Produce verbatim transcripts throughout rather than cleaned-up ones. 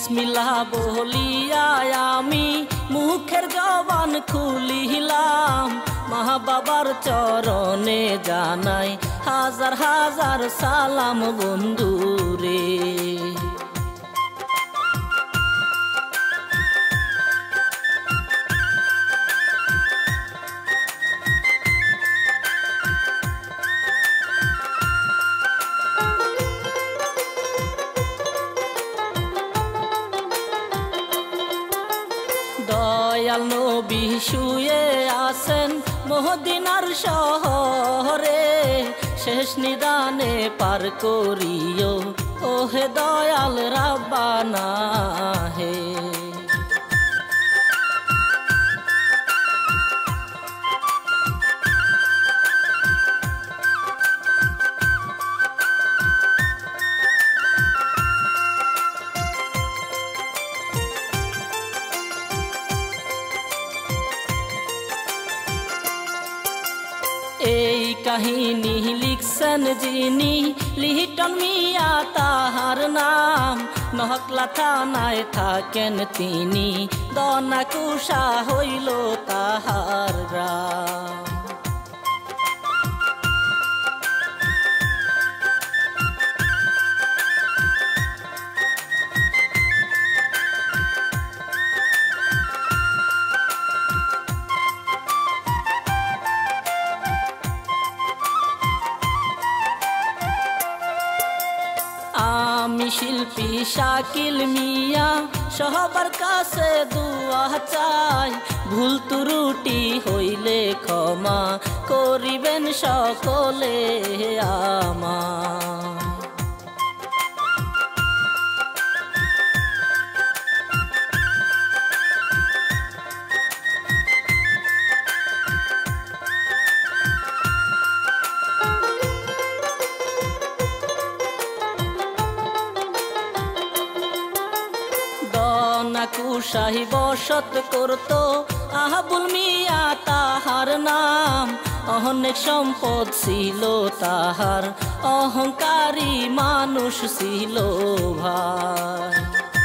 বিসমিল্লাহ বলিয়া আমি মুখের জবান খুলিলাম, মা বাবার চরণে জানাই হাজার হাজার সালাম বন্ধুরে। দয়াল নবী শুয়ে আছেন মদিনার শহরে, শেষ নিদানে পার করিও ওহে দয়াল রাব্বানা হে। এই কাহিনী লিখছেন যিনি লিটন মিয়া তাহার নাম, নহকলা থানায় থাকেন তিনি, দনাকুষা হইল তাহার গ্রাম। আমি শিল্পী শাকিল মিয়া সবার কাছে দুয়া চাই, ভুল ত্রুটি হইলে ক্ষমা করিবেন সকলে আমার। দনাকুষাহি বসত করত আহাবুল মিয়া তাহার নাম, অনেক সম্পদ ছিল তাহার, অহংকারী মানুষ ছিল ভাই।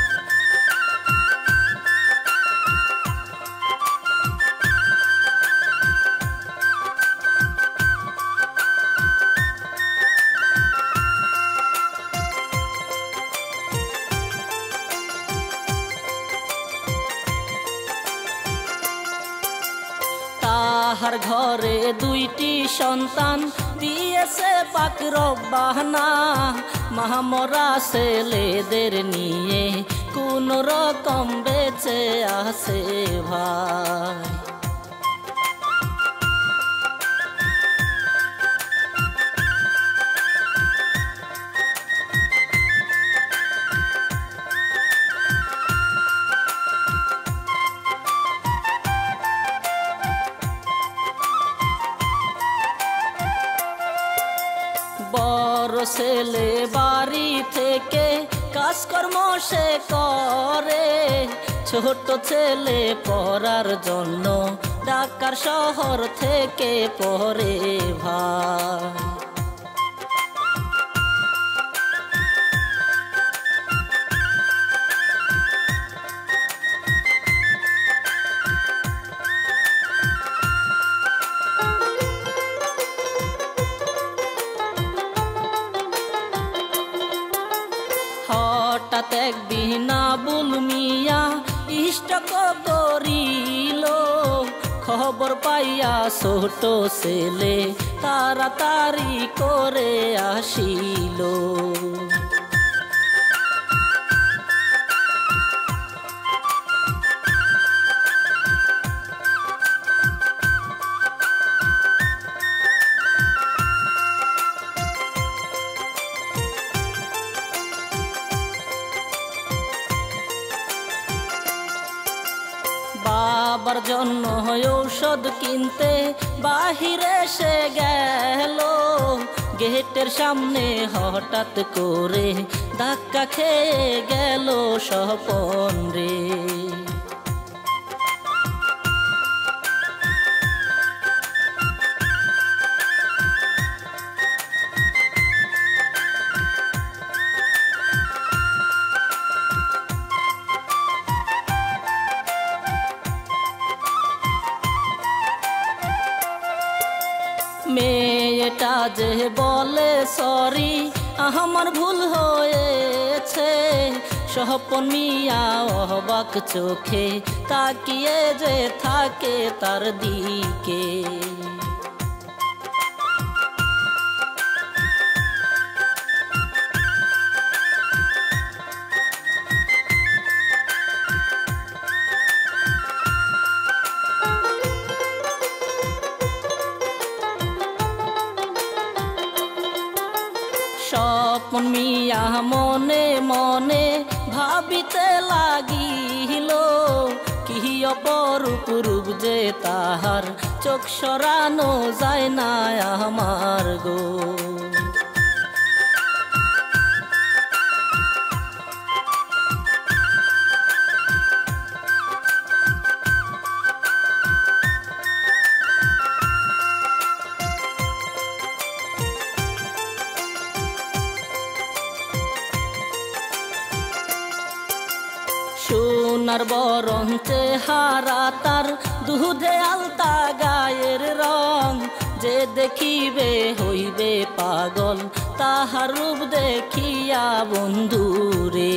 তাহার ঘরে দুইটি সন্তান দিয়েছে পাক রব্বানা, মাহমরা ছেলেদের নিয়ে কোন রকম বেঁচে আছে ভাই। বড় ছেলে বাড়ি থেকে কাজকর্ম সে করে, ছোট ছেলে পড়ার জন্য ঢাকার শহর থেকে পড়ে ভাই। হঠাৎ একদিন আবুল মিয়া ইষ্টক করিল, খবর পাইয়া ছোট ছেলে তাড়াতাড়ি করে আসিল। বাবার জন্য ঔষধ কিনতে বাহিরে সে গেল, গেটের সামনে হঠাৎ করে ধাক্কা খেয়ে গেল স্বপন রে। যে বলে সরি আমার ভুল হয়েছে, স্বপন মিয়া অবাক চোখে তাকিয়ে যে থাকে তার দিকে। স্বপন মিয়া মনে মনে ভাবিতে লাগিল, কি অপরূপ রূপ যে তাহার চোখ সরানো যায় না আমার গো। সোনার বরণ চেহারা তার দুধে আলতা গায়ের রং, যে দেখিবে হইবে পাগল তাহার রূপ দেখিয়া বন্ধুরে।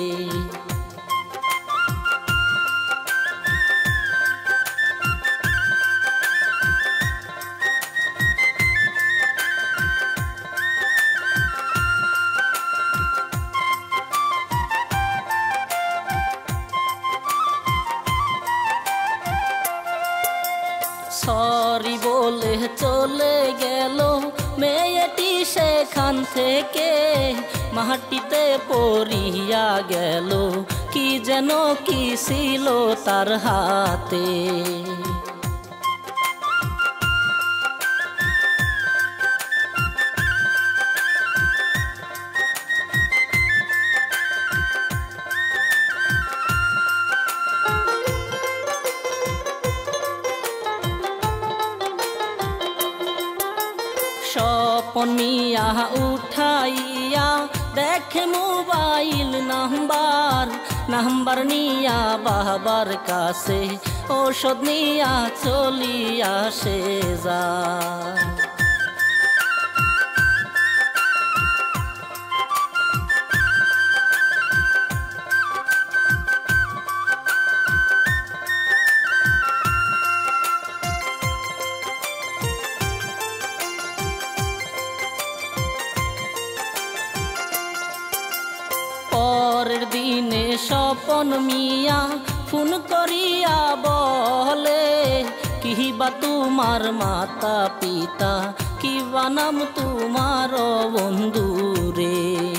সরি বলে চলে গেল মেয়েটি সেখান থেকে, মাটিতে পড়িয়া গেল কি যেন কি ছিল তার হাতে। স্বপন মিয়া উঠাইয়া দেখে মোবাইল নাম্বার, নাম্বার নিয়া বাবার কাছে ঔষধ নিয়া চলিয়া সে যায়। পরের দিনে স্বপন মিয়া ফোন করিয়া বলে, কিবা তোমার মাতা পিতা কিবা নাম তোমার বন্ধুরে।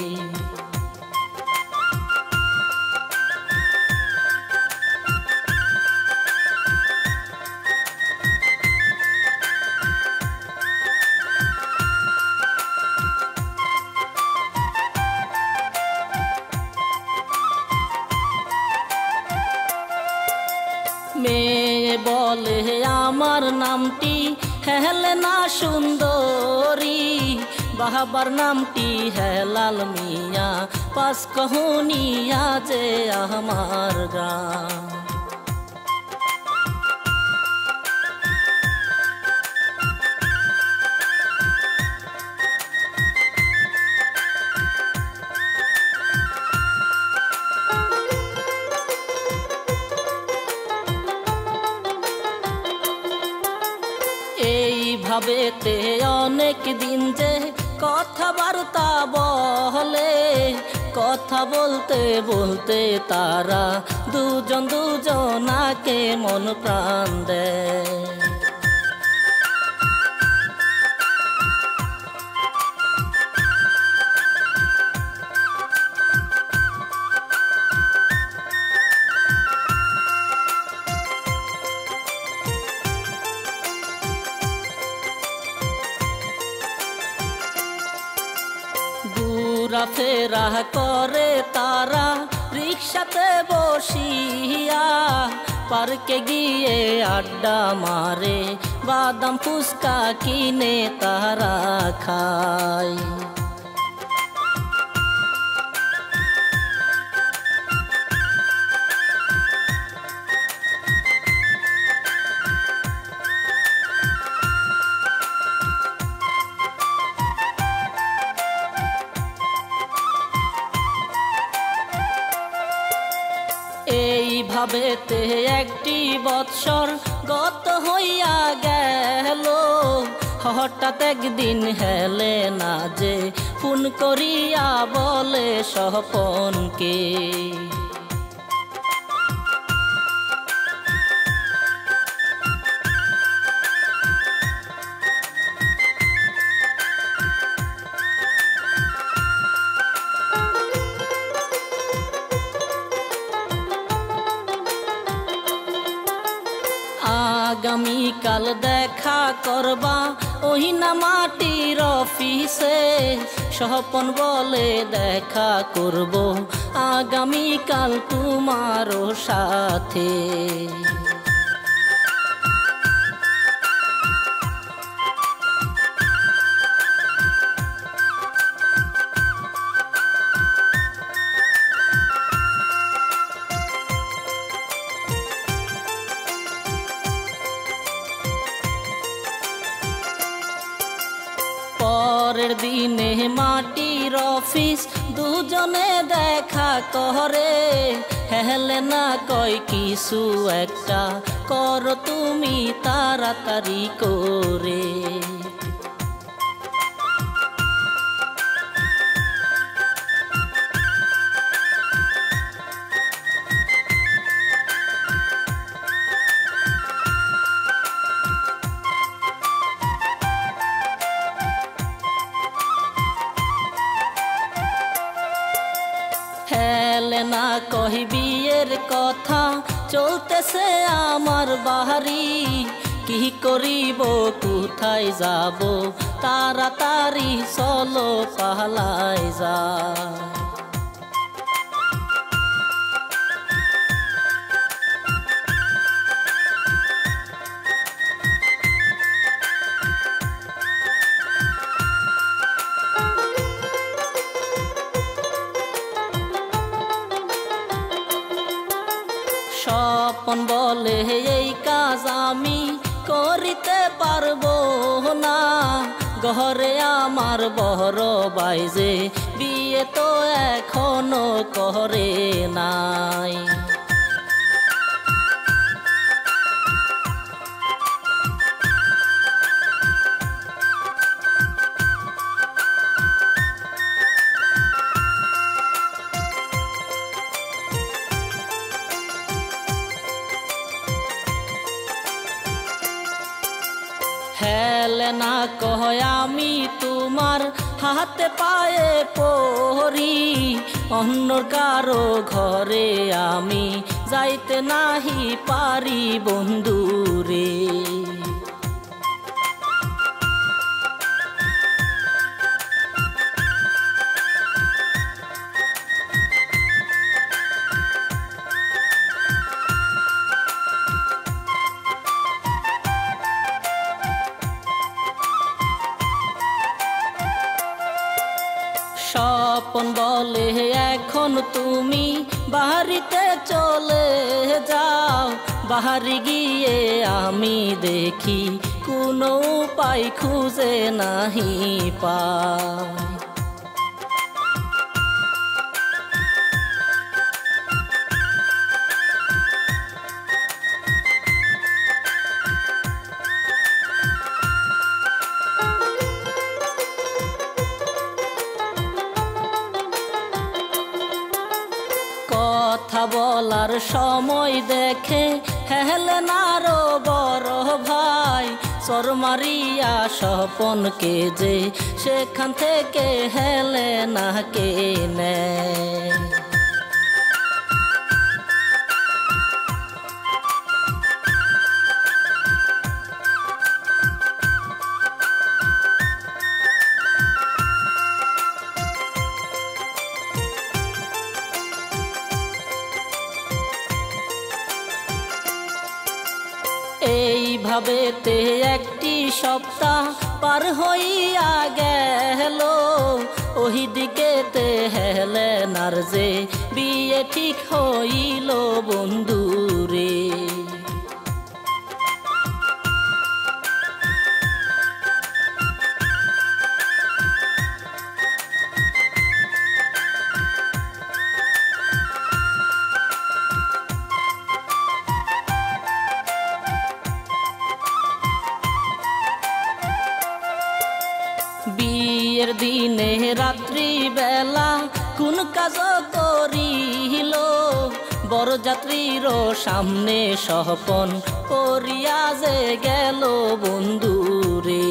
মেয়ে বলে আমার নামটি হেলেনা সুন্দরী, বাবার নামটি হেলাল মিয়া, পাঁচ কহুনিয়া যে আমার গ্রাম। এইভাবেতে অনেক দিন যে কথাবার্তা বলে, কথা বলতে বলতে তারা দুজন দুজনাকে মন প্রাণ দেয়। ঘোরাফেরা করে তারা রিক্সাতে বসিয়া, পার্কে গিয়ে আড্ডা মারে, বাদাম ফুচকা কিনে তারা খায়। ভাবেতে একটি বৎসর গত হইয়া গেল, হঠাৎ একদিন হেলে না যে ফোন করিয়া বলে স্বপনকে। আগামীকাল দেখা করবা ওই না মাটির অফিসে, স্বপন বলে দেখা করব আগামীকাল তোমারও সাথে। পরের দিনে মাটির অফিস দুজনে দেখা করে, হেলেনা কয় কিছু একটা করো তুমি তাড়াতাড়ি করে। হেলেনা কহি বিয়ের কথা চলতেছে আমার বাড়ি, কি করিব কোথায় যাব তাড়াতাড়ি চলো পালায় যা। স্বপন বলে এই কাজ আমি করিতে পারবো না, ঘরে আমার বড় ভাই যে বিয়ে তো এখনো করে নাই। হেলেনা কয় আমি তোমার হাতে পায়ে পড়ি, অন্য কারো ঘরে আমি যাইতে নাহি পারি বন্ধুরে। স্বপন বলে এখন তুমি বাড়িতে চলে যাও, বাড়ি গিয়ে আমি দেখি কোনো উপায় খুঁজে নাহি পাই। কথা বলার সময় দেখে হেলেনারও বড় ভাই চর মারিয়া স্বপনকে যে সেখান থেকে হেলেনাকে নেয়। এইভাবেতে একটি সপ্তাহ পার হইয়া গেল, ওই দিকেতে হেলেনার যে বিয়ে ঠিক হইল বন্ধুরে। রাত্রি বেলা কোন কাজ করিল বরযাত্রীর সামনে স্বপন করিয়া যে গেল বন্ধুরে।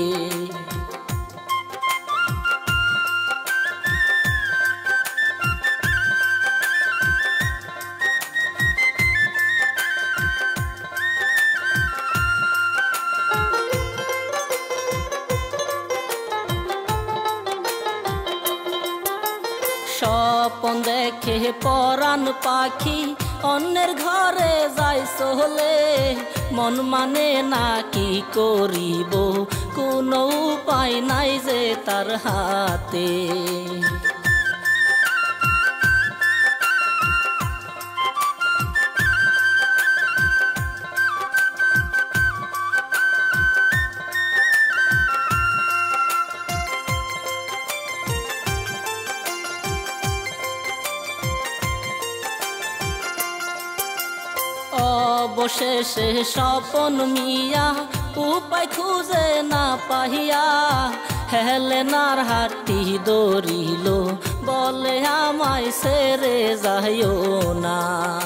স্বপন দেখে পরাণ পাখি অন্যের ঘরে যাই চলে মন মানে না কি করিব কোনো উপায় নাই যে তার হাতে। অবশেষে স্বপন মিয়া উপায় খুঁজে না পাহিয়া হেলেনার হাতটি ধরিল বলে আমায় ছেড়ে যাইও না।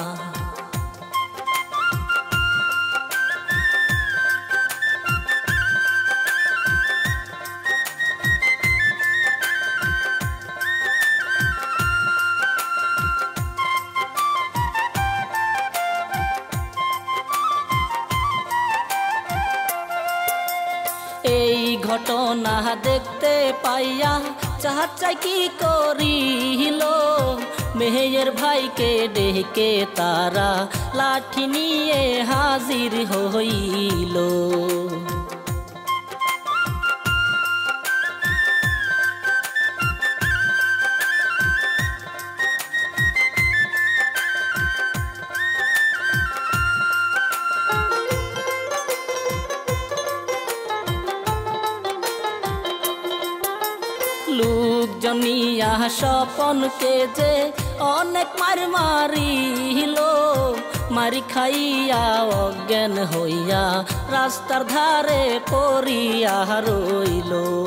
এই ঘটনা দেখতে পাইয়া চাচাই কি করিল মেয়ের ভাইকে ডেকে তারা লাঠি নিয়ে হাজির হইল। লোকজন নিয়া স্বপনকে যে অনেক মার মারিল মারি খাইয়া অজ্ঞান হইয়া রাস্তার ধারে পড়িয়া রইল।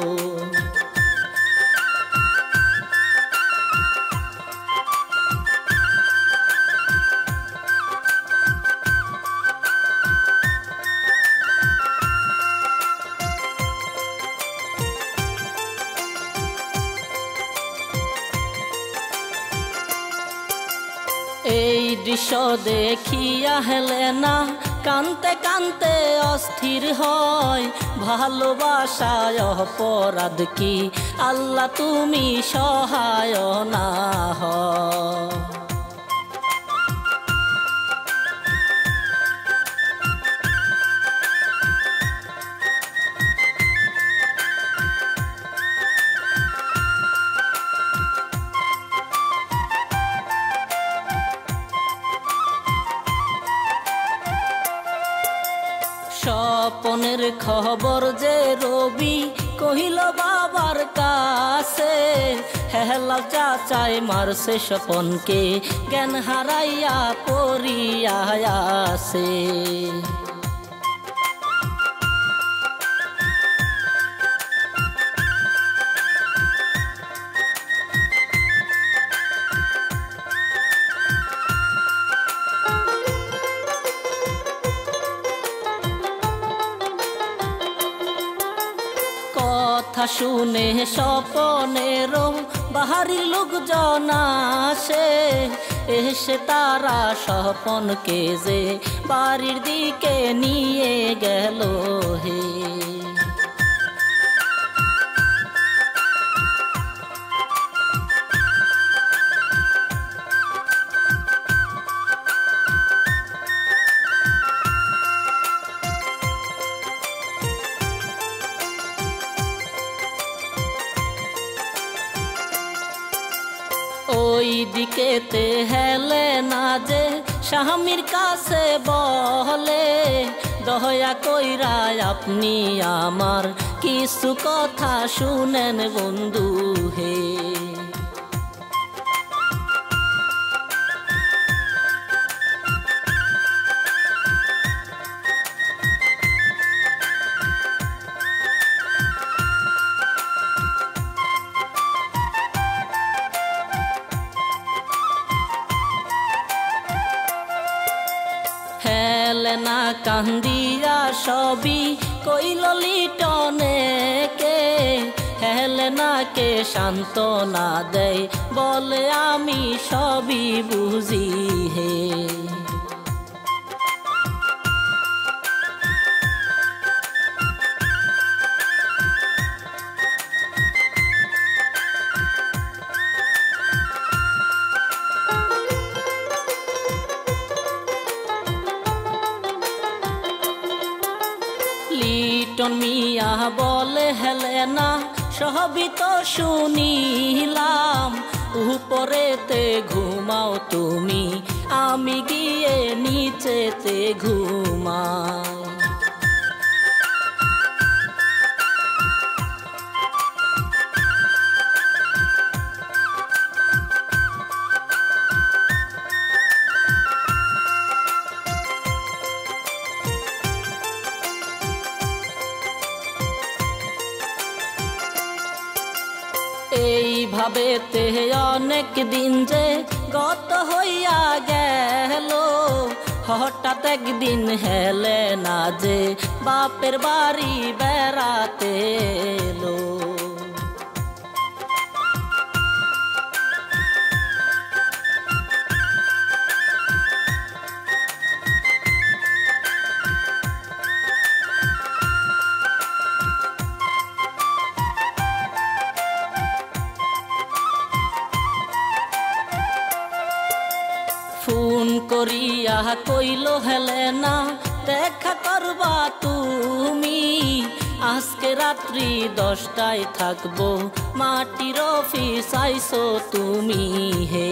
এই দৃশ্য দেখিয়া হেলেনা কানতে কানতে অস্থির হয় ভালোবাসায় অপরাধ কি আল্লাহ তুমি সহায় না হও। স্বপনের খবর যে রবি কহিল বাবার কাছে হেলা চাচায় মারছে স্বপনকে জ্ঞান হারাইয়া পড়িয়া আছে। কথা শুনে স্বপনের বাহারি লোকজন আসে এসে তারা স্বপনকে যে বাড়ির দিকে নিয়ে গেল হে। ওই দিকেতে হেলেনা যে স্বামীর কাছে বলে দয়া কইরা আপনি আমার কিছু কথা শুনেন বন্ধু হে। না কান্দিয়া সবই কইল লিটনে কে হেলেনাকে সান্ত্বনা দেয় বলে আমি সবই বুঝি হে। লিটন মিয়া বলে হেলেনা সবই তো শুনিলাম, উপরেতে ঘুমাও তুমি আমি গিয়ে নিচেতে ঘুমাই। এইভাবে তে অনেক দিন যে গত হইয়া গেল, হঠাৎ একদিন হেলেনা যে বাপের বাড়ি বেড়াতে এলো। ফোন করিয়া কইল হেলেনা দেখা করবা তুমি, আজকে রাত্রি দশটায় থাকবো মাটির অফিস আইসো তুমি হে।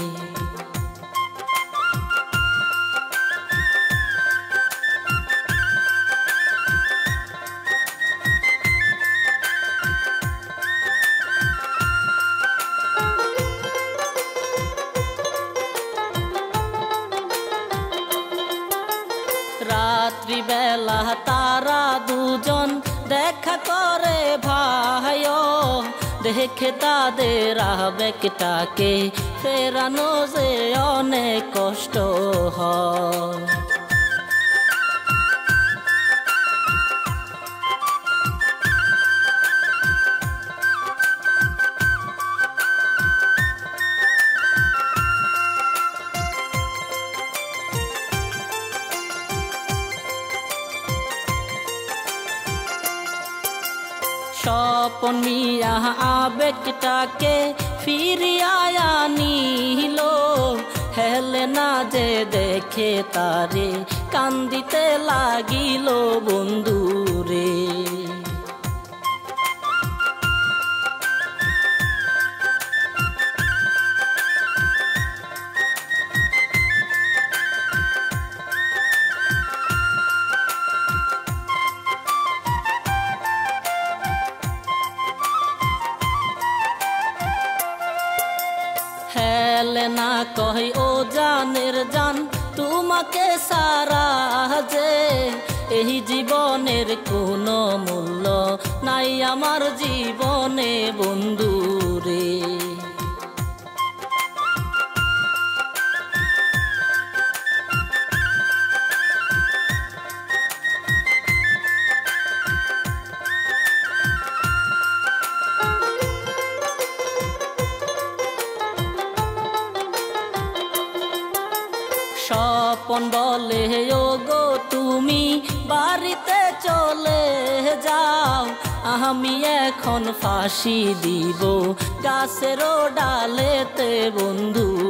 রাত্রি বেলা তারা দুজন দেখা করে ভাই, দেখে তাদের আবেগটাকে ফেরানো যে অনেক কষ্ট হয়। স্বপন মিয়া আবেগটাকে ফিরিয়া নিল, হেলেনা যে দেখে তারে কান্দিতে লাগিল বন্ধুরে। হেলেনা কই ও জানের জান তোমাকে সারা যে এই জীবনের কোনো মূল্য নাই আমার জীবনে বন্ধুরে। স্বপন বলে ও গো তুমি বাড়িতে চলে যাও, আমি এখন ফাঁসি দিব গাছের ডালেতে বন্ধু